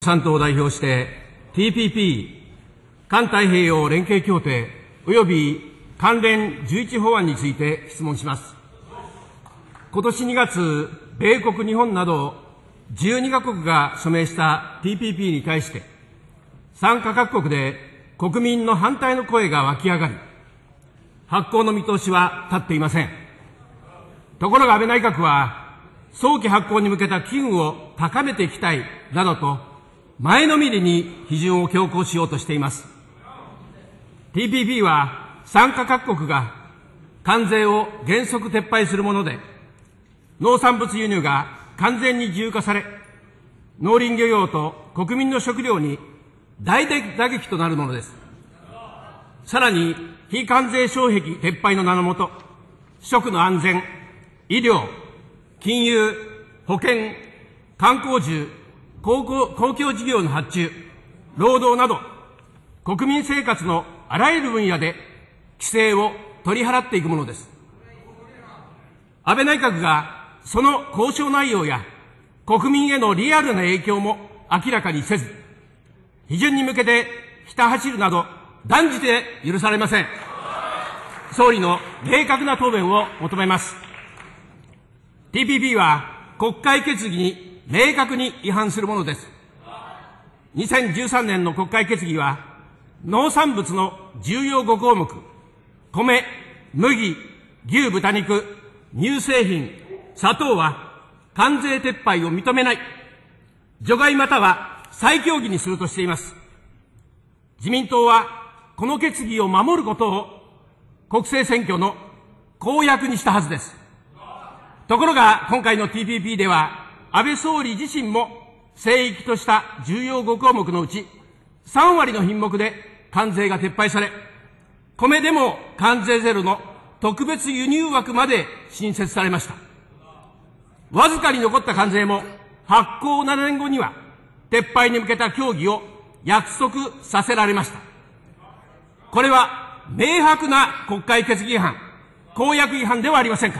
産党を代表して TPP 環太平洋連携協定及び関連11法案について質問します。今年2月、米国、日本など12カ国が署名した TPP に対して参加各国で国民の反対の声が湧き上がり、発効の見通しは立っていません。ところが安倍内閣は早期発効に向けた機運を高めていきたいなどと前のめりに批准を強行しようとしています。TPP は参加各国が関税を原則撤廃するもので、農産物輸入が完全に自由化され、農林漁業と国民の食料に大打撃となるものです。さらに、非関税障壁撤廃の名のもと、食の安全、医療、金融、保険、観光需、公共事業の発注、労働など、国民生活のあらゆる分野で規制を取り払っていくものです。安倍内閣がその交渉内容や国民へのリアルな影響も明らかにせず、批准に向けてひた走るなど断じて許されません。総理の明確な答弁を求めます。TPP は国会決議に明確に違反するものです。2013年の国会決議は、農産物の重要5項目、米、麦、牛、豚肉、乳製品、砂糖は関税撤廃を認めない、除外または再協議にするとしています。自民党はこの決議を守ることを国政選挙の公約にしたはずです。ところが今回の TPP では安倍総理自身も聖域とした重要5項目のうち3割の品目で関税が撤廃され、米でも関税ゼロの特別輸入枠まで新設されました。わずかに残った関税も発効7年後には撤廃に向けた協議を約束させられました。これは明白な国会決議違反、公約違反ではありませんか。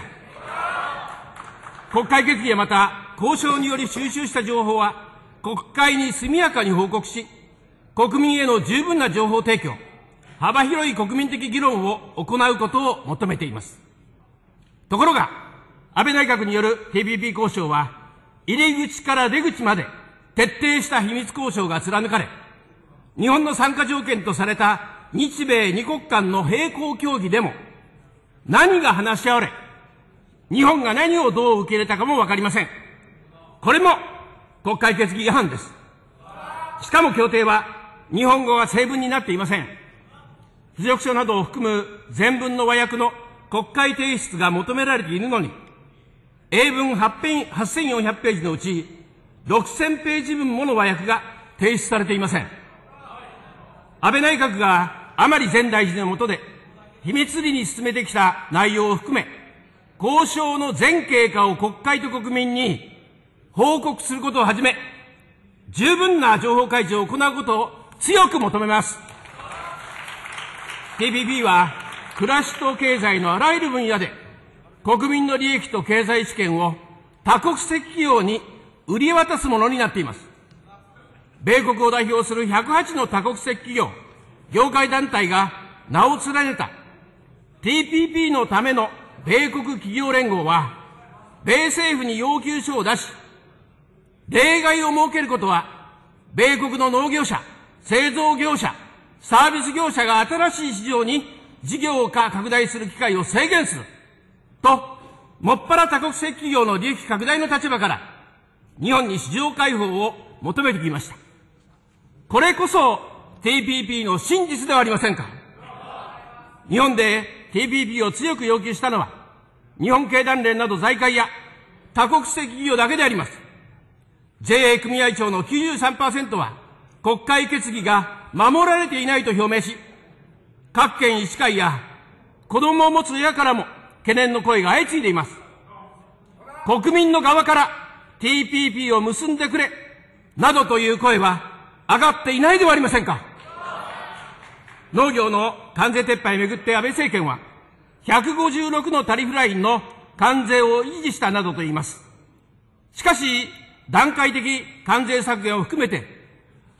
国会決議はまた、交渉により収集した情報は国会に速やかに報告し、国民への十分な情報提供、幅広い国民的議論を行うことを求めています。ところが、安倍内閣による TPP 交渉は、入り口から出口まで徹底した秘密交渉が貫かれ、日本の参加条件とされた日米二国間の並行協議でも、何が話し合われ、日本が何をどう受け入れたかもわかりません。これも国会決議違反です。しかも協定は日本語が正文になっていません。付属書などを含む全文の和訳の国会提出が求められているのに、英文8400ページのうち6000ページ分もの和訳が提出されていません。安倍内閣が甘利前大臣の下で秘密裏に進めてきた内容を含め、交渉の全経過を国会と国民に報告することをはじめ、十分な情報開示を行うことを強く求めます。TPP は暮らしと経済のあらゆる分野で国民の利益と経済主権を多国籍企業に売り渡すものになっています。米国を代表する108の多国籍企業、業界団体が名を連ねた TPP のための米国企業連合は、米政府に要求書を出し、例外を設けることは、米国の農業者、製造業者、サービス業者が新しい市場に事業化拡大する機会を制限すると、もっぱら多国籍企業の利益拡大の立場から、日本に市場開放を求めてきました。これこそ TPP の真実ではありませんか。日本で TPP を強く要求したのは、日本経団連など財界や多国籍企業だけであります。JA 組合長の 93% は、国会決議が守られていないと表明し、各県医師会や子供を持つ親からも懸念の声が相次いでいます。国民の側から TPP を結んでくれ、などという声は上がっていないではありませんか。農業の関税撤廃をめぐって安倍政権は、156のタリフラインの関税を維持したなどと言います。しかし、段階的関税削減を含めて、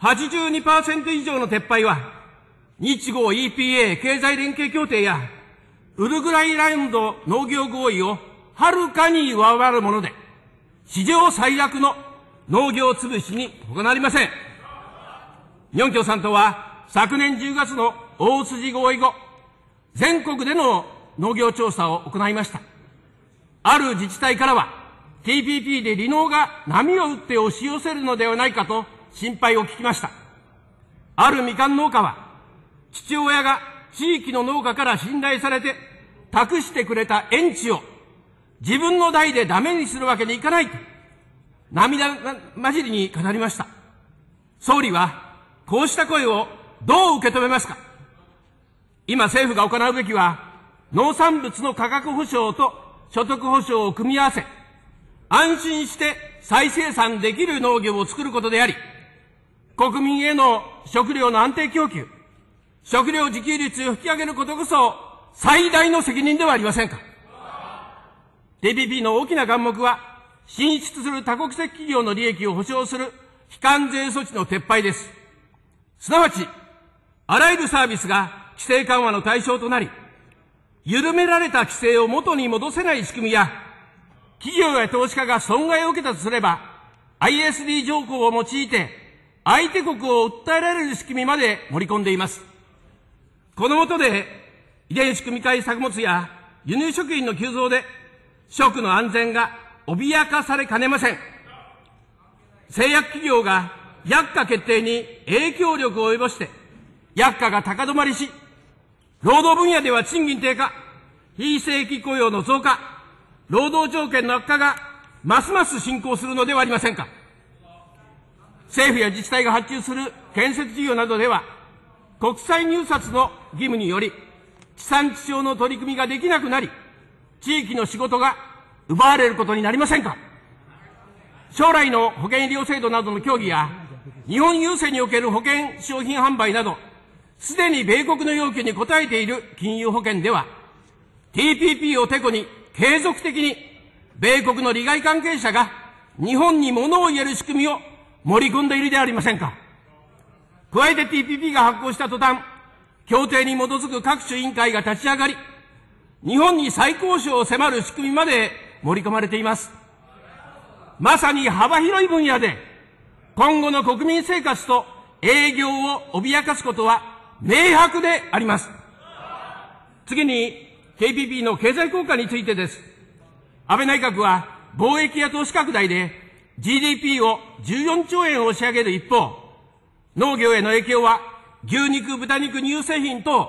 82% 以上の撤廃は、日豪 EPA 経済連携協定や、ウルグアイラウンド農業合意をはるかに上回るもので、史上最悪の農業潰しに他なりません。日本共産党は昨年10月の大筋合意後、全国での農業調査を行いました。ある自治体からは、TPP で離農が波を打って押し寄せるのではないかと心配を聞きました。あるみかん農家は、父親が地域の農家から信頼されて託してくれた園地を自分の代でダメにするわけにいかないと、涙混じりに語りました。総理は、こうした声をどう受け止めますか。今政府が行うべきは、農産物の価格保障と所得保障を組み合わせ、安心して再生産できる農業を作ることであり、国民への食料の安定供給、食料自給率を引き上げることこそ最大の責任ではありませんか。TPP の大きな眼目は、進出する多国籍企業の利益を保障する非関税措置の撤廃です。すなわち、あらゆるサービスが規制緩和の対象となり、緩められた規制を元に戻せない仕組みや、企業や投資家が損害を受けたとすれば、ISD 条項を用いて、相手国を訴えられる仕組みまで盛り込んでいます。この下で、遺伝子組み換え作物や輸入食品の急増で、食の安全が脅かされかねません。製薬企業が薬価決定に影響力を及ぼして、薬価が高止まりし、労働分野では賃金低下、非正規雇用の増加、労働条件の悪化がますます進行するのではありませんか。政府や自治体が発注する建設事業などでは、国際入札の義務により、地産地消の取り組みができなくなり、地域の仕事が奪われることになりませんか。将来の保険医療制度などの協議や、日本郵政における保険商品販売など、すでに米国の要求に応えている金融保険では、TPP をてこに継続的に米国の利害関係者が日本に物を言える仕組みを盛り込んでいるではありませんか。加えて TPP が発効した途端、協定に基づく各種委員会が立ち上がり、日本に再交渉を迫る仕組みまで盛り込まれています。まさに幅広い分野で、今後の国民生活と営業を脅かすことは明白であります。次に、TPP の経済効果についてです。安倍内閣は貿易や投資拡大で GDP を14兆円押し上げる一方、農業への影響は牛肉、豚肉、乳製品等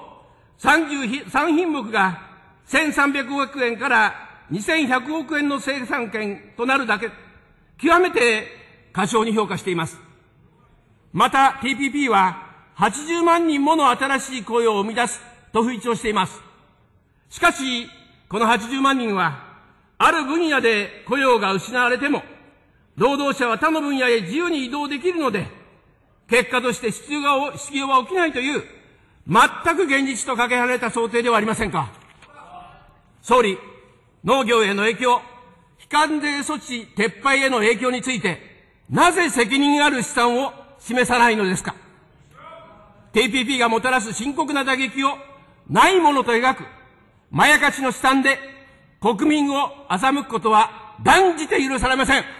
33品目が1300億円から2100億円の生産権となるだけ、極めて過小に評価しています。また TPP は80万人もの新しい雇用を生み出すと吹聴しています。しかし、この80万人は、ある分野で雇用が失われても、労働者は他の分野へ自由に移動できるので、結果として失業は起きないという、全く現実とかけ離れた想定ではありませんか。総理、農業への影響、非関税措置撤廃への影響について、なぜ責任ある試算を示さないのですか。TPP がもたらす深刻な打撃をないものと描く、まやかしの試算で国民を欺くことは断じて許されません。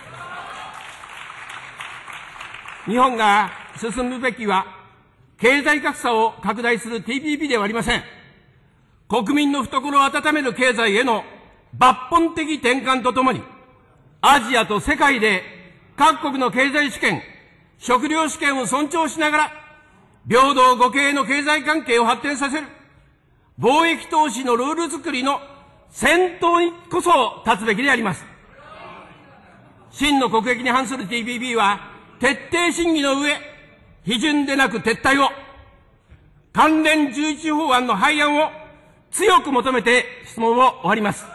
日本が進むべきは、経済格差を拡大する TPP ではありません。国民の懐を温める経済への抜本的転換とともに、アジアと世界で各国の経済主権、食料主権を尊重しながら、平等互恵の経済関係を発展させる、貿易投資のルール作りの先頭にこそ立つべきであります。真の国益に反する TPP は、徹底審議の上、批准でなく撤退を、関連11法案の廃案を強く求めて質問を終わります。